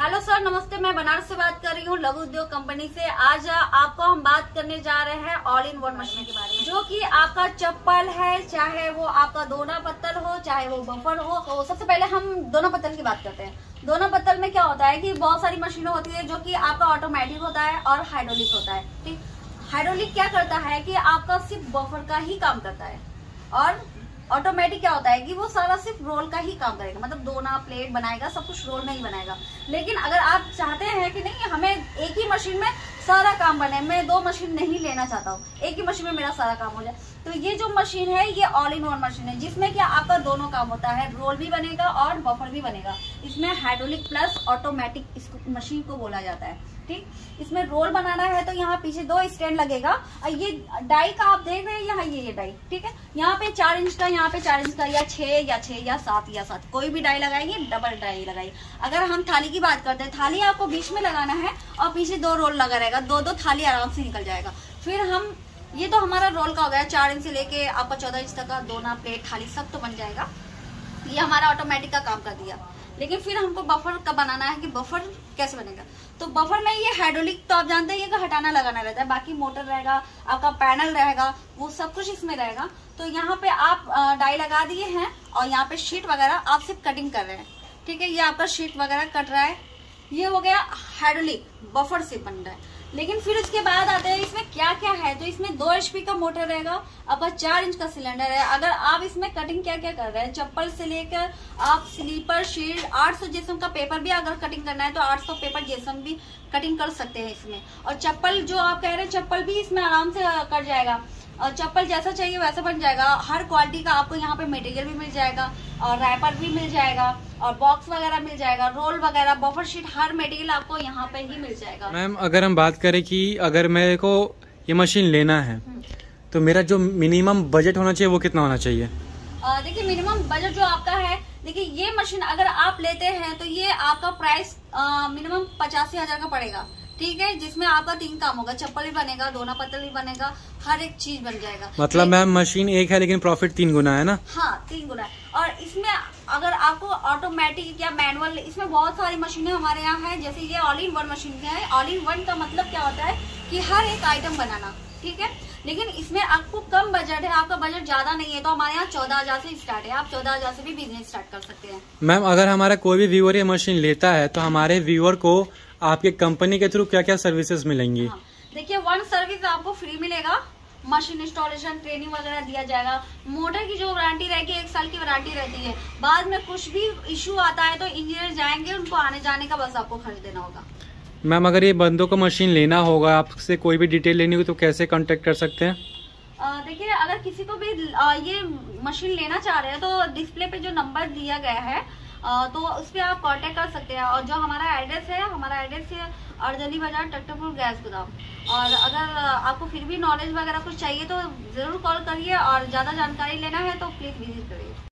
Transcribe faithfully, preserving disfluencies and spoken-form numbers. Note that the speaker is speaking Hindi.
हेलो सर, नमस्ते। मैं बनारस से बात कर रही हूँ, लघु उद्योग कंपनी से। आज आपको हम बात करने जा रहे हैं ऑल इन वन मशीन के बारे में, जो कि आपका चप्पल है, चाहे वो आपका दोना पत्तल हो, चाहे वो बफर हो। तो सबसे पहले हम दोना पत्तल की बात करते हैं। दोना पत्तल में क्या होता है कि बहुत सारी मशीनें होती है, जो कि आपका ऑटोमेटिक होता है और हाइड्रोलिक होता है। ठीक, हाइड्रोलिक क्या करता है कि आपका सिर्फ बफर का ही काम करता है, और ऑटोमेटिक क्या होता है कि वो सारा सिर्फ रोल का ही काम करेगा, मतलब दोना प्लेट बनाएगा, सब कुछ रोल में ही बनाएगा। लेकिन अगर आप चाहते हैं कि नहीं हमें एक ही मशीन में सारा काम बने, मैं दो मशीन नहीं लेना चाहता हूँ, एक ही मशीन में मेरा सारा काम हो जाए, तो ये जो मशीन है ये ऑल इन वन मशीन है, जिसमें क्या आपका दोनों काम होता है, रोल भी बनेगा और बफर भी बनेगा। इसमें हाइड्रोलिक प्लस ऑटोमेटिक इस मशीन को बोला जाता है। ठीक, इसमें रोल बनाना है तो यहाँ पीछे दो स्टैंड लगेगा, और ये डाई का आप देख रहे हैं, यहाँ ये ये डाई, ठीक है, यहाँ पे चार इंच का, यहाँ पे चार इंच का, या छह या छह या सात या सात, कोई भी डाई लगाएंगे, डबल डाई लगाइए। अगर हम थाली की बात करते हैं, थाली आपको बीच में लगाना है और पीछे दो रोल लगा रहेगा, दो दो थाली आराम से निकल जाएगा। फिर हम, ये तो हमारा रोल का हो गया, चार इंच से लेके आपका चौदह इंच तक का दोना प्लेट थाली सब तो बन जाएगा। ये हमारा ऑटोमेटिक का काम कर दिया। लेकिन फिर हमको बफर का बनाना है कि बफर कैसे बनेगा। तो बफर में ये हाइड्रोलिक तो आप जानते हैं, ये हटाना लगाना रहता है, बाकी मोटर रहेगा, आपका पैनल रहेगा, वो सब कुछ इसमें रहेगा। तो यहाँ पे आप डाई लगा दिए हैं और यहाँ पे शीट वगैरह आप सिर्फ कटिंग कर रहे हैं। ठीक है, ये आपका शीट वगैरह कट रहा है, ये हो गया हाइड्रोलिक, बफर से बन रहा है। लेकिन फिर उसके बाद आते हैं इसमें क्या क्या है। तो इसमें दो एचपी का मोटर रहेगा, आपका चार इंच का सिलेंडर है। अगर आप इसमें कटिंग क्या क्या कर रहे हैं, चप्पल से लेकर आप स्लीपर शील्ड, आठ सौ जेसम का पेपर भी अगर कटिंग करना है तो आठ सौ पेपर जेसम भी कटिंग कर सकते हैं इसमें। और चप्पल जो आप कह रहे हैं, चप्पल भी इसमें आराम से कट जाएगा, और चप्पल जैसा चाहिए वैसा बन जाएगा। हर क्वालिटी का आपको यहाँ पे मटेरियल भी मिल जाएगा, और रैपर भी मिल जाएगा, और बॉक्स वगैरह मिल जाएगा, रोल वगैरह, बफर शीट, हर मटेरियल आपको यहाँ पे ही मिल जाएगा। मैम, अगर हम बात करें कि अगर मेरे को ये मशीन लेना है तो मेरा जो मिनिमम बजट होना चाहिए वो कितना होना चाहिए? देखिए, मिनिमम बजट जो आपका है, देखिए ये मशीन अगर आप लेते हैं तो ये आपका प्राइस मिनिमम पचासी हजार का पड़ेगा। ठीक है, जिसमें आपका तीन काम होगा, चप्पल भी बनेगा, दोना पत्तल भी बनेगा, हर एक चीज बन जाएगा। मतलब मैम मशीन एक है लेकिन प्रॉफिट तीन गुना है ना? हाँ, तीन गुना है। और इसमें अगर आपको ऑटोमेटिक या मैनुअल, इसमें बहुत सारी मशीनें हमारे यहाँ है। जैसे ये ऑल इन वन मशीन है। ऑल इन वन का मतलब क्या होता है कि हर एक आइटम बनाना। ठीक है, लेकिन इसमें आपको कम बजट है, आपका बजट ज्यादा नहीं है, तो हमारे यहाँ चौदह हजार से स्टार्ट है। आप चौदह हजार से भी बिजनेस स्टार्ट कर सकते हैं। मैम, अगर हमारा कोई भी व्यूअर ये मशीन लेता है तो हमारे व्यूअर को आपके कंपनी के थ्रू क्या क्या सर्विसेज मिलेंगी? हाँ, देखिए, वन सर्विस आपको फ्री मिलेगा, मशीन इंस्टॉलेशन, ट्रेनिंग वगैरह दिया जाएगा। मोटर की जो वारंटी रहेगी, एक साल की वारंटी रहती है। बाद में कुछ भी इश्यू आता है तो इंजीनियर जाएंगे, उनको आने जाने का बस आपको खर्च देना होगा। मैम, अगर ये बंदों को मशीन लेना होगा, आपसे कोई भी डिटेल लेनी होगी तो कैसे कांटेक्ट कर सकते हैं? देखिए, अगर किसी को भी आ, ये मशीन लेना चाह रहे हैं तो डिस्प्ले पे जो नंबर दिया गया है आ, तो उस पर आप कांटेक्ट कर सकते हैं। और जो हमारा एड्रेस है, हमारा एड्रेस है अर्जली बाजार, टकटपुर गैस गोदाम। और अगर आपको फिर भी नॉलेज वगैरह कुछ चाहिए तो जरूर कॉल करिए, और ज्यादा जानकारी लेना है तो प्लीज विजिट करिए।